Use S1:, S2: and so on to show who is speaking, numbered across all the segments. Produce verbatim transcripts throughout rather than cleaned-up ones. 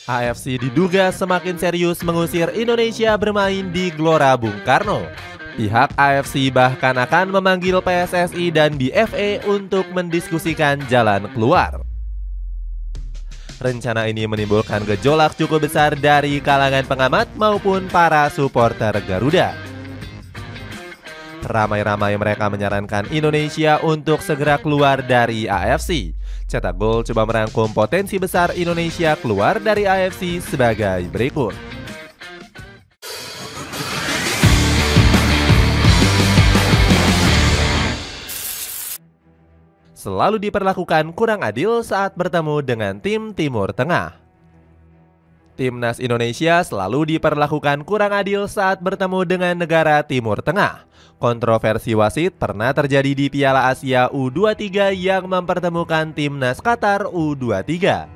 S1: A F C diduga semakin serius mengusir Indonesia bermain di Gelora Bung Karno. Pihak A F C bahkan akan memanggil P S S I dan B F A untuk mendiskusikan jalan keluar. Rencana ini menimbulkan gejolak cukup besar dari kalangan pengamat maupun para supporter Garuda. Ramai-ramai mereka menyarankan Indonesia untuk segera keluar dari A F C. Cetak Gol coba merangkum potensi besar Indonesia keluar dari A F C sebagai berikut. Selalu diperlakukan kurang adil saat bertemu dengan tim Timur Tengah. Timnas Indonesia selalu diperlakukan kurang adil saat bertemu dengan negara Timur Tengah. Kontroversi wasit pernah terjadi di Piala Asia U dua puluh tiga yang mempertemukan timnas Qatar U dua puluh tiga.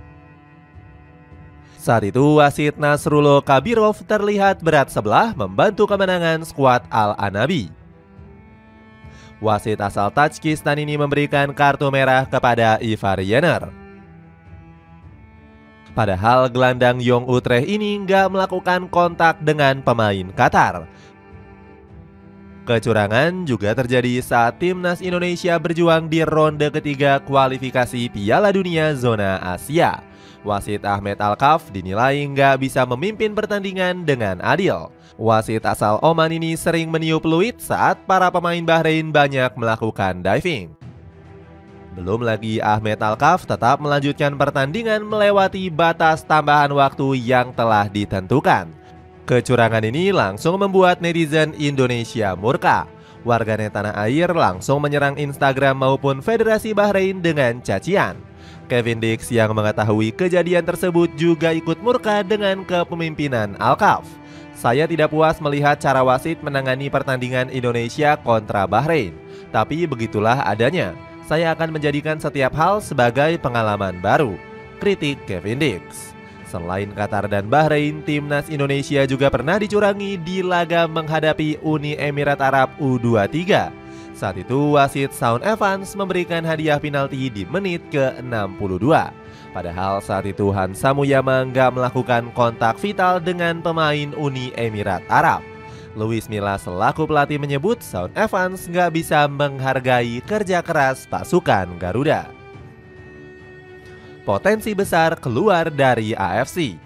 S1: Saat itu wasit Nasrullah Kabirov terlihat berat sebelah membantu kemenangan skuad Al-Anabi. Wasit asal Tajikistan ini memberikan kartu merah kepada Ivar Yener. Padahal gelandang Young Utrecht ini nggak melakukan kontak dengan pemain Qatar. Kecurangan juga terjadi saat timnas Indonesia berjuang di ronde ketiga kualifikasi Piala Dunia Zona Asia. Wasit Ahmed Alkaf dinilai nggak bisa memimpin pertandingan dengan adil. Wasit asal Oman ini sering meniup peluit saat para pemain Bahrain banyak melakukan diving. Belum lagi Ahmed Alkaf tetap melanjutkan pertandingan melewati batas tambahan waktu yang telah ditentukan. Kecurangan ini langsung membuat netizen Indonesia murka. Warganet tanah air langsung menyerang Instagram maupun Federasi Bahrain dengan cacian. Kevin Dix yang mengetahui kejadian tersebut juga ikut murka dengan kepemimpinan Alkaf. Saya tidak puas melihat cara wasit menangani pertandingan Indonesia kontra Bahrain. Tapi begitulah adanya. Saya akan menjadikan setiap hal sebagai pengalaman baru, kritik Kevin Dix. Selain Qatar dan Bahrain, timnas Indonesia juga pernah dicurangi di laga menghadapi Uni Emirat Arab U dua puluh tiga. Saat itu wasit Shaun Evans memberikan hadiah penalti di menit ke enam puluh dua. Padahal saat itu Hansa Muyama nggak melakukan kontak vital dengan pemain Uni Emirat Arab. Luis Milla selaku pelatih menyebut Shaun Evans nggak bisa menghargai kerja keras pasukan Garuda. Potensi besar keluar dari A F C.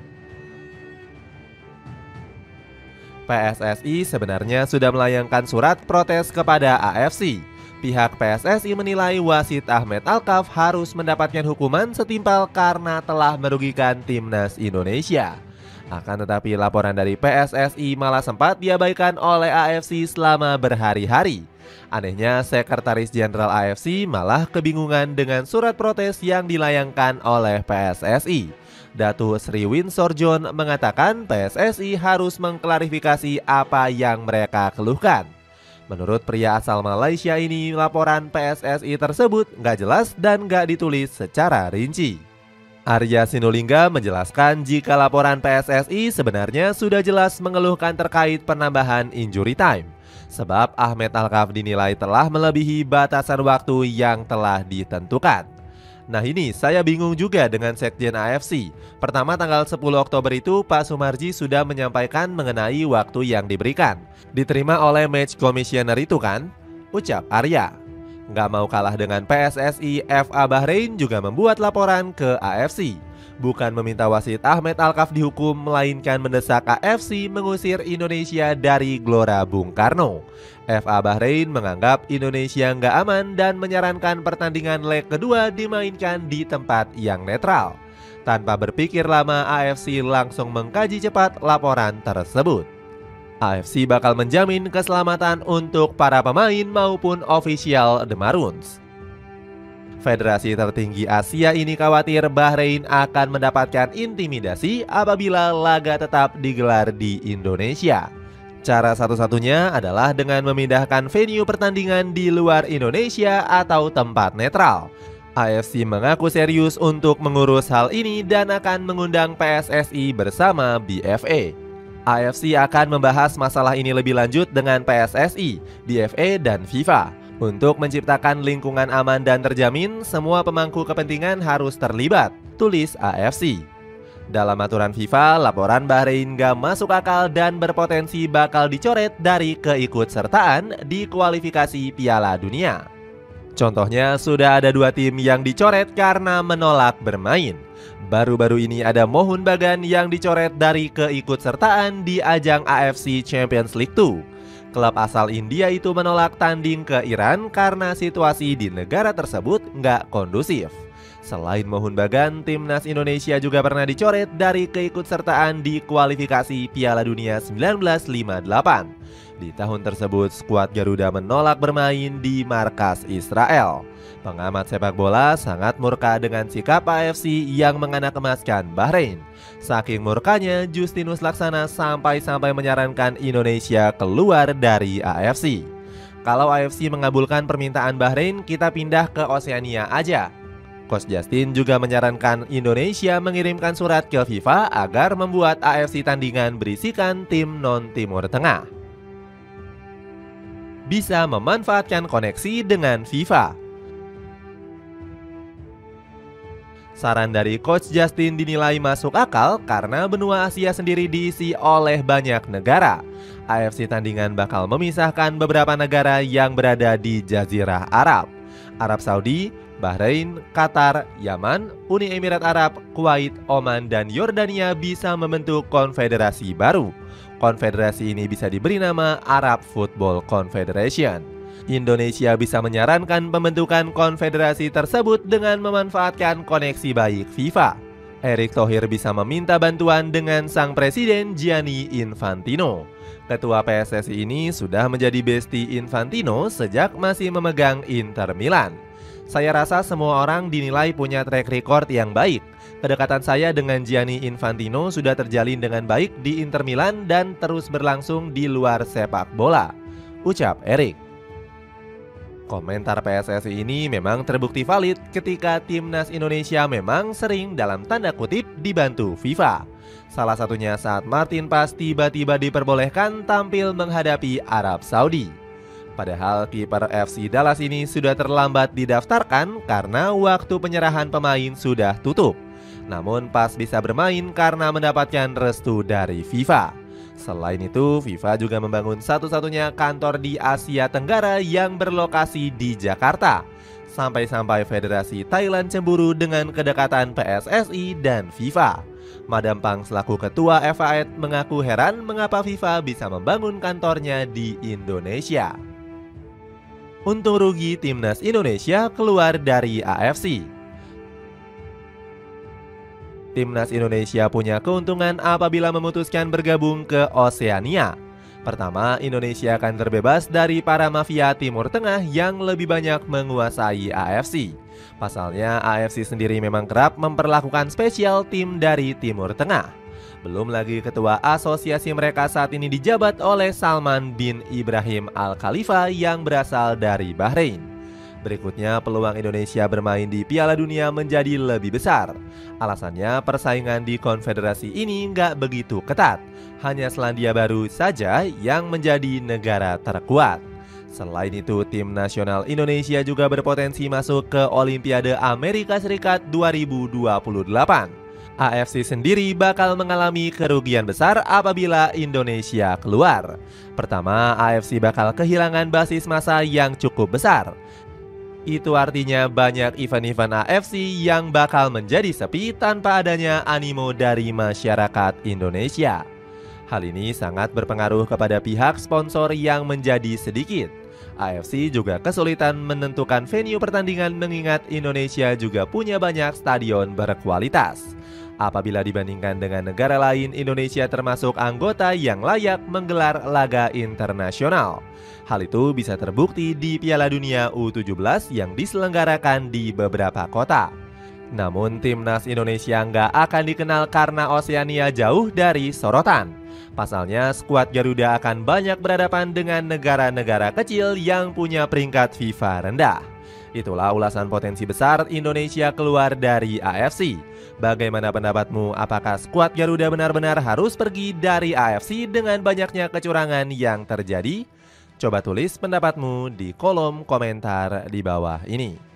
S1: P S S I sebenarnya sudah melayangkan surat protes kepada A F C. Pihak P S S I menilai wasit Ahmed Alkaf harus mendapatkan hukuman setimpal karena telah merugikan timnas Indonesia. Akan tetapi laporan dari P S S I malah sempat diabaikan oleh A F C selama berhari-hari. Anehnya Sekretaris Jenderal A F C malah kebingungan dengan surat protes yang dilayangkan oleh P S S I. Datu Sri Winsor John mengatakan P S S I harus mengklarifikasi apa yang mereka keluhkan. Menurut pria asal Malaysia ini, laporan P S S I tersebut nggak jelas dan nggak ditulis secara rinci. Arya Sinulinga menjelaskan jika laporan P S S I sebenarnya sudah jelas mengeluhkan terkait penambahan injury time. Sebab Ahmed Alkaf dinilai telah melebihi batasan waktu yang telah ditentukan. Nah ini saya bingung juga dengan Sekjen A F C. Pertama tanggal sepuluh Oktober itu Pak Sumarji sudah menyampaikan mengenai waktu yang diberikan. Diterima oleh Match Commissioner itu kan? Ucap Arya. Nggak mau kalah dengan P S S I, F A Bahrain juga membuat laporan ke A F C. Bukan meminta wasit Ahmed Alkaf dihukum, melainkan mendesak A F C mengusir Indonesia dari Gelora Bung Karno. F A Bahrain menganggap Indonesia nggak aman dan menyarankan pertandingan leg kedua dimainkan di tempat yang netral. Tanpa berpikir lama, A F C langsung mengkaji cepat laporan tersebut. A F C bakal menjamin keselamatan untuk para pemain maupun ofisial The Maroons. Federasi tertinggi Asia ini khawatir Bahrain akan mendapatkan intimidasi apabila laga tetap digelar di Indonesia. Cara satu-satunya adalah dengan memindahkan venue pertandingan di luar Indonesia atau tempat netral. A F C mengaku serius untuk mengurus hal ini dan akan mengundang P S S I bersama B F A. A F C akan membahas masalah ini lebih lanjut dengan P S S I, B F A, dan FIFA. Untuk menciptakan lingkungan aman dan terjamin, semua pemangku kepentingan harus terlibat, tulis A F C. Dalam aturan FIFA, laporan Bahrain gak masuk akal dan berpotensi bakal dicoret dari keikutsertaan di kualifikasi Piala Dunia. Contohnya, sudah ada dua tim yang dicoret karena menolak bermain. Baru-baru ini ada Mohun Bagan yang dicoret dari keikutsertaan di ajang A F C Champions League dua. Klub asal India itu menolak tanding ke Iran karena situasi di negara tersebut nggak kondusif. Selain Mohun Bagan, timnas Indonesia juga pernah dicoret dari keikutsertaan di kualifikasi Piala Dunia seribu sembilan ratus lima puluh delapan. Di tahun tersebut, skuad Garuda menolak bermain di markas Israel. Pengamat sepak bola sangat murka dengan sikap A F C yang menganak-emaskan Bahrain. Saking murkanya, Justinus Laksana sampai-sampai menyarankan Indonesia keluar dari A F C. Kalau A F C mengabulkan permintaan Bahrain, kita pindah ke Oseania aja. Coach Justin juga menyarankan Indonesia mengirimkan surat ke FIFA agar membuat A F C tandingan berisikan tim non-Timur Tengah. Bisa memanfaatkan koneksi dengan FIFA. Saran dari Coach Justin dinilai masuk akal karena benua Asia sendiri diisi oleh banyak negara. A F C tandingan bakal memisahkan beberapa negara yang berada di Jazirah Arab. Arab Saudi, Bahrain, Qatar, Yaman, Uni Emirat Arab, Kuwait, Oman, dan Yordania bisa membentuk konfederasi baru. Konfederasi ini bisa diberi nama Arab Football Confederation. Indonesia bisa menyarankan pembentukan konfederasi tersebut dengan memanfaatkan koneksi baik FIFA. Erick Thohir bisa meminta bantuan dengan sang presiden Gianni Infantino. Ketua P S S I ini sudah menjadi bestie Infantino sejak masih memegang Inter Milan. Saya rasa semua orang dinilai punya track record yang baik. Kedekatan saya dengan Gianni Infantino sudah terjalin dengan baik di Inter Milan dan terus berlangsung di luar sepak bola, ucap Erick. Komentar P S S I ini memang terbukti valid ketika timnas Indonesia memang sering dalam tanda kutip dibantu FIFA. Salah satunya saat Martin Paes tiba-tiba diperbolehkan tampil menghadapi Arab Saudi. Padahal kiper F C Dallas ini sudah terlambat didaftarkan karena waktu penyerahan pemain sudah tutup. Namun Paes bisa bermain karena mendapatkan restu dari FIFA. Selain itu, FIFA juga membangun satu-satunya kantor di Asia Tenggara yang berlokasi di Jakarta. Sampai-sampai Federasi Thailand cemburu dengan kedekatan P S S I dan FIFA. Madam Pang selaku ketua F A I mengaku heran mengapa FIFA bisa membangun kantornya di Indonesia. Untung rugi timnas Indonesia keluar dari A F C. Timnas Indonesia punya keuntungan apabila memutuskan bergabung ke Oseania. Pertama, Indonesia akan terbebas dari para mafia Timur Tengah yang lebih banyak menguasai A F C. Pasalnya, A F C sendiri memang kerap memperlakukan spesial tim dari Timur Tengah. Belum lagi ketua asosiasi mereka saat ini dijabat oleh Salman bin Ibrahim Al Khalifa yang berasal dari Bahrain. Berikutnya, peluang Indonesia bermain di Piala Dunia menjadi lebih besar. Alasannya, persaingan di konfederasi ini nggak begitu ketat. Hanya Selandia Baru saja yang menjadi negara terkuat. Selain itu, tim nasional Indonesia juga berpotensi masuk ke Olimpiade Amerika Serikat dua ribu dua puluh delapan. A F C sendiri bakal mengalami kerugian besar apabila Indonesia keluar. Pertama, A F C bakal kehilangan basis massa yang cukup besar. Itu artinya banyak event-event A F C yang bakal menjadi sepi tanpa adanya animo dari masyarakat Indonesia. Hal ini sangat berpengaruh kepada pihak sponsor yang menjadi sedikit. A F C juga kesulitan menentukan venue pertandingan mengingat Indonesia juga punya banyak stadion berkualitas. Apabila dibandingkan dengan negara lain, Indonesia termasuk anggota yang layak menggelar laga internasional. Hal itu bisa terbukti di Piala Dunia U tujuh belas yang diselenggarakan di beberapa kota. Namun timnas Indonesia nggak akan dikenal karena Oseania jauh dari sorotan. Pasalnya, skuad Garuda akan banyak berhadapan dengan negara-negara kecil yang punya peringkat FIFA rendah. Itulah ulasan potensi besar Indonesia keluar dari A F C. Bagaimana pendapatmu? Apakah skuad Garuda benar-benar harus pergi dari A F C dengan banyaknya kecurangan yang terjadi? Coba tulis pendapatmu di kolom komentar di bawah ini.